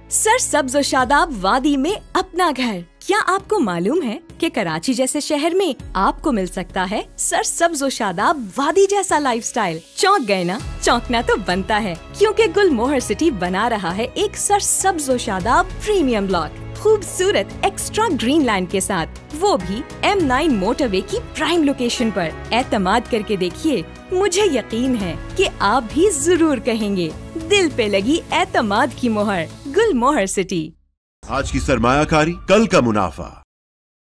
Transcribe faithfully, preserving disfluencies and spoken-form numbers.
Sir सब्ज और शादाब वादी में अपना घर। क्या आपको मालूम है कि कराची जैसे शहर में आपको मिल सकता है सर सब्ज और शादाब वादी जैसा लाइफस्टाइल? चौंक गए ना? चौंकना तो बनता है, क्योंकि गुलमोहर सिटी बना रहा है एक सर सब्ज और शादाब प्रीमियम ब्लॉक खूबसूरत एक्स्ट्रा ग्रीन लैंड के साथ, वो भी एम नाइन मोटरवे की प्राइम लोकेशन पर। एतमाद करके देखिए, मुझे यकीन है कि आप भी जरूर कहेंगे, दिल पे लगी एतमाद की मोहर। गुलमोहर सिटी। आज की सरमायाकारी, कल का मुनाफा।